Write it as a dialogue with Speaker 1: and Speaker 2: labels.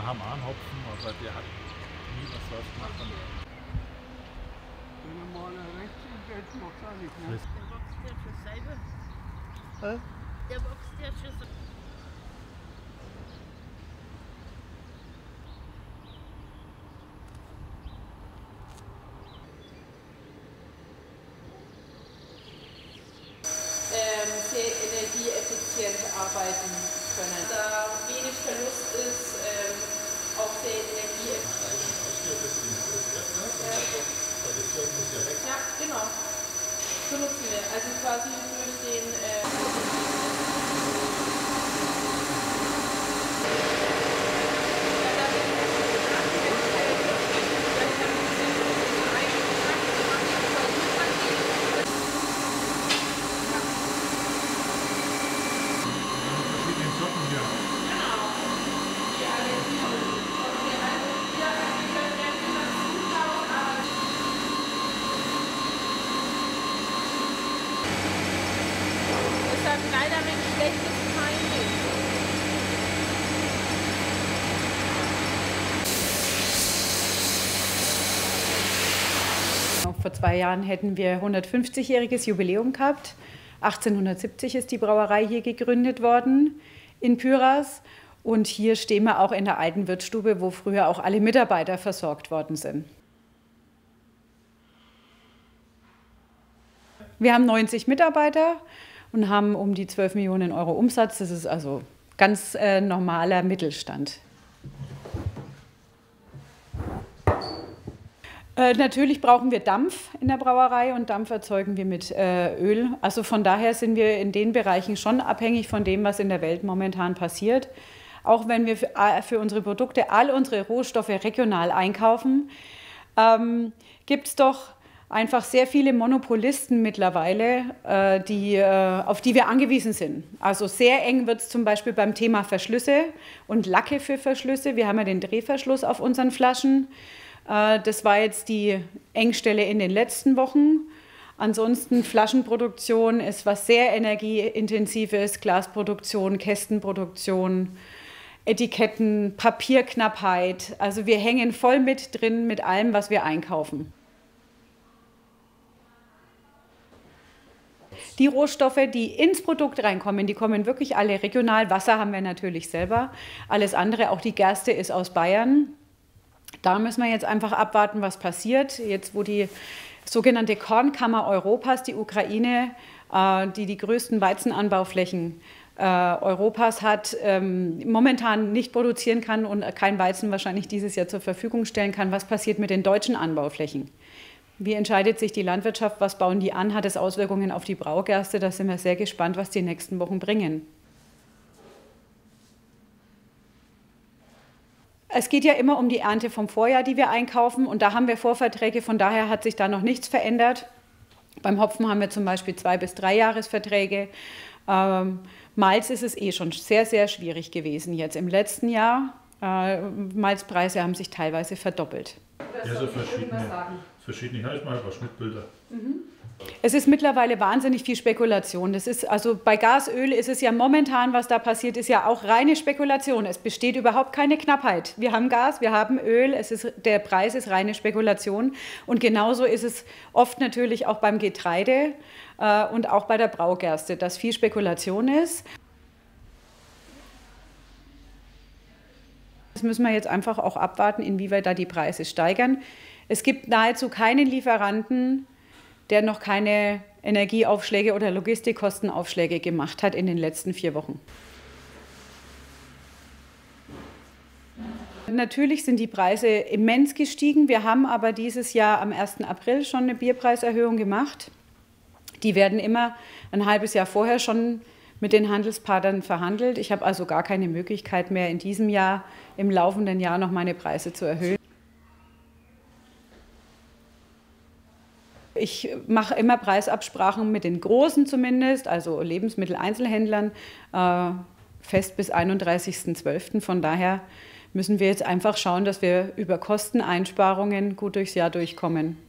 Speaker 1: haben auch einen Hopfen, aber der hat nie was draus gemacht.
Speaker 2: Wenn er mal rechts im Bett macht, auch nicht, ne?
Speaker 3: Der wächst ja schon selber. Der wächst ja schon selber.
Speaker 4: Sehr energieeffizient arbeiten können. Da wenig Verlust ist, auch sehr energieeffizient. Ja, genau. So nutzen wir. Also quasi durch den leider mit schlechtes Timing.
Speaker 5: Vor 2 Jahren hätten wir 150-jähriges Jubiläum gehabt. 1870 ist die Brauerei hier gegründet worden in Pyhras. Und hier stehen wir auch in der alten Wirtsstube, wo früher auch alle Mitarbeiter versorgt worden sind. Wir haben 90 Mitarbeiter und haben um die 12 Millionen Euro Umsatz. Das ist also ganz normaler Mittelstand. Natürlich brauchen wir Dampf in der Brauerei und Dampf erzeugen wir mit Öl. Also von daher sind wir in den Bereichen schon abhängig von dem, was in der Welt momentan passiert. Auch wenn wir für unsere Produkte all unsere Rohstoffe regional einkaufen, gibt es doch einfach sehr viele Monopolisten mittlerweile, auf die wir angewiesen sind. Also sehr eng wird es zum Beispiel beim Thema Verschlüsse und Lacke für Verschlüsse. Wir haben ja den Drehverschluss auf unseren Flaschen. Das war jetzt die Engstelle in den letzten Wochen. Ansonsten Flaschenproduktion ist was sehr energieintensives, Glasproduktion, Kästenproduktion, Etiketten, Papierknappheit. Also wir hängen voll mit drin mit allem, was wir einkaufen. Die Rohstoffe, die ins Produkt reinkommen, die kommen wirklich alle regional. Wasser haben wir natürlich selber. Alles andere, auch die Gerste, ist aus Bayern. Da müssen wir jetzt einfach abwarten, was passiert. Jetzt, wo die sogenannte Kornkammer Europas, die Ukraine, die die größten Weizenanbauflächen Europas hat, momentan nicht produzieren kann und kein Weizen wahrscheinlich dieses Jahr zur Verfügung stellen kann. Was passiert mit den deutschen Anbauflächen? Wie entscheidet sich die Landwirtschaft? Was bauen die an? Hat es Auswirkungen auf die Braugerste? Da sind wir sehr gespannt, was die nächsten Wochen bringen. Es geht ja immer um die Ernte vom Vorjahr, die wir einkaufen, und da haben wir Vorverträge, von daher hat sich da noch nichts verändert. Beim Hopfen haben wir zum Beispiel 2- bis 3-Jahresverträge. Malz ist es schon sehr, sehr schwierig gewesen jetzt im letzten Jahr. Malzpreise haben sich teilweise verdoppelt.
Speaker 1: Ja, so verschiedene, ich mal ein paar Schnittbilder.
Speaker 5: Es ist mittlerweile wahnsinnig viel Spekulation. Das ist, also bei Gasöl ist es ja momentan, was da passiert, ist ja auch reine Spekulation. Es besteht überhaupt keine Knappheit. Wir haben Gas, wir haben Öl, der Preis ist reine Spekulation. Und genauso ist es oft natürlich auch beim Getreide und auch bei der Braugerste, dass viel Spekulation ist. Das müssen wir jetzt einfach auch abwarten, inwieweit da die Preise steigern. Es gibt nahezu keinen Lieferanten, der noch keine Energieaufschläge oder Logistikkostenaufschläge gemacht hat in den letzten 4 Wochen. Natürlich sind die Preise immens gestiegen. Wir haben aber dieses Jahr am 1. April schon eine Bierpreiserhöhung gemacht. Die werden immer ein halbes Jahr vorher schon mit den Handelspartnern verhandelt. Ich habe also gar keine Möglichkeit mehr in diesem Jahr, im laufenden Jahr noch meine Preise zu erhöhen. Ich mache immer Preisabsprachen mit den Großen zumindest, also Lebensmitteleinzelhändlern, fest bis 31.12. Von daher müssen wir jetzt einfach schauen, dass wir über Kosteneinsparungen gut durchs Jahr durchkommen.